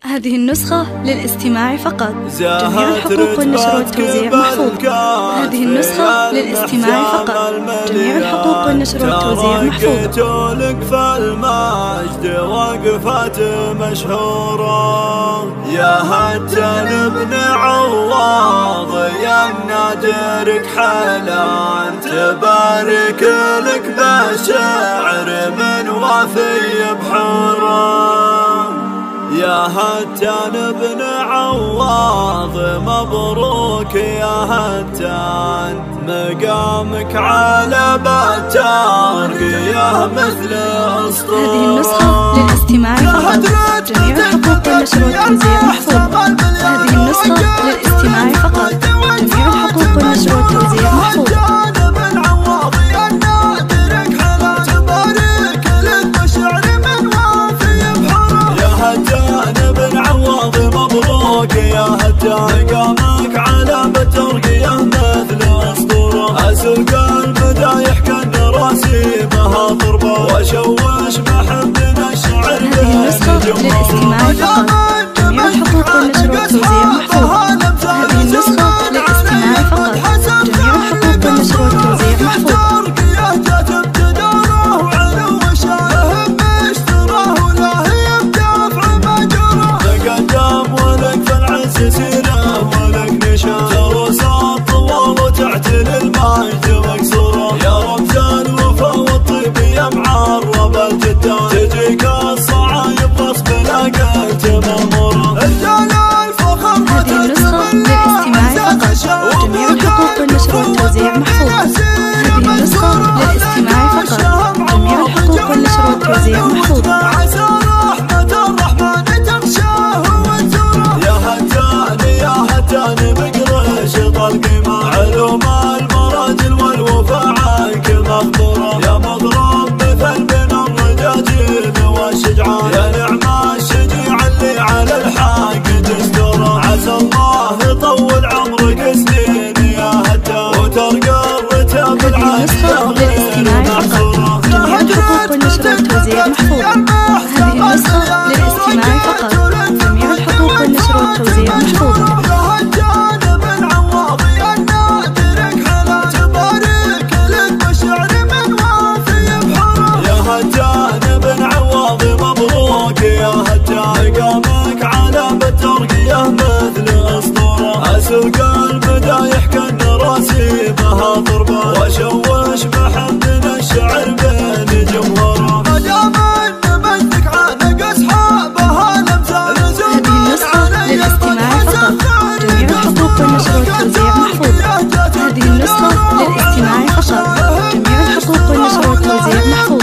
هذه النسخة للاستماع فقط. جميع الحقوق والنشر والتوزيع محفوظ. هذه النسخة للاستماع فقط. جميع الحقوق والنشر والتوزيع محفوظ. لك فالمجد وقفات مشهوره يا هجان بن عوض يا منادرك حلان تبارك لك بشعر من وفي بحوره يا هتان بن عوض مبروك يا هتان مقامك على ترقيه مثل اسطوره. هذه النسخة للاستماع فقط. جميع الحقوق والنشر والتوزيع محفوظ. هذه النسخة للاستماع فقط. جميع الحقوق والنشر والتوزيع محفوظ. يا هتان مقامك على ترقيه مثل اسطوره اسلق المدايح كان راسيمها ضربه وشوش محبنا الشعر. هذه النسخة للاستماع فقط. جميع الحقوق والنشر والتوزيع محفوظ. هذه النسخة للاستماع فقط. جميع الحقوق والنشر والتوزيع محفوظ. شيله ولكننا تروسات طوال وتعتل المجد مكسوره يا رمز الوفاء والطيب يا معرب الجدان تجيك الصعايب غصب لا قلت ماموره الجلال فخر. هذه النسخة للاستماع فقط. جميع الحقوق والنشر والتوزيع محفوظ. هذه النسخة للاستماع فقط. جميع الحقوق والنشر والتوزيع محفوظ. تاني بقرش طلقي علوم المراجل والوفاء عنك مخبوره يا مضرب مثل بين الرجاجيل والشجعان يا نعم الشجيع اللي على الحق دستوره عسى الله يطول عمرك سنين يا هتان وترقى الرتب العاليه للاستماع فقط. جميع الحقوق والنشر والتوزيع محفوظ. هذه النسخة للاستماع فقط. جميع الحقوق والنشر والتوزيع محفوظ. مقامك على ترقيه مثل اسطوره اسلق المدايح كان راسيمها ضربه وشوش محبنا الشعر بين جمهوره مدام نمسك عنق اصحابها الامثال زود. هذه النسخة للاستماع فقط. جميع الحقوق والنشر والتوزيع محفوظ. هذه النسخة للاستماع فقط. جميع الحقوق والنشر والتوزيع محفوظ.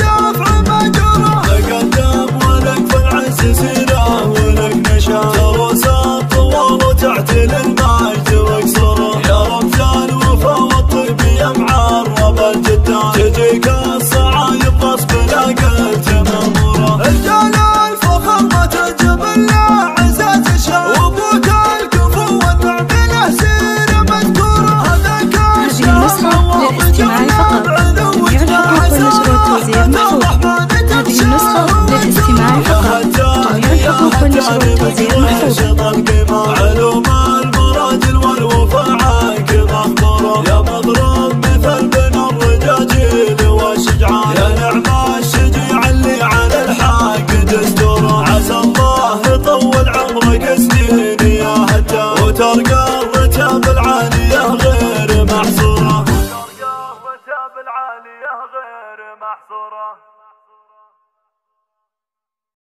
تروسات طوال وتعتل المجد مكسوره يا رمز الوفاء والطيب يا معرب الجدان تجيك الصعايب غصب لا قلت ماموره الجلال فخر ما تجب الا عزاز الشام وابوك الكفو والنعم له سيره مذكوره هذاك هذه النسخة للاستماع فقط. جميع الحقوق والنشر والتوزيع محفوظ. هذه النسخة للاستماع فقط. جميع الحقوق والنشر والتوزيع محفوظ. علوم المراجل والوفاء عنك مخبوره يا مضرب مثل بين الرجاجيل والشجعان يا نعم الشجيع اللي على الحق دستوره عسى الله يطول عمرك سنين يا هتان وترقى الرتب العاليه غير محصوره.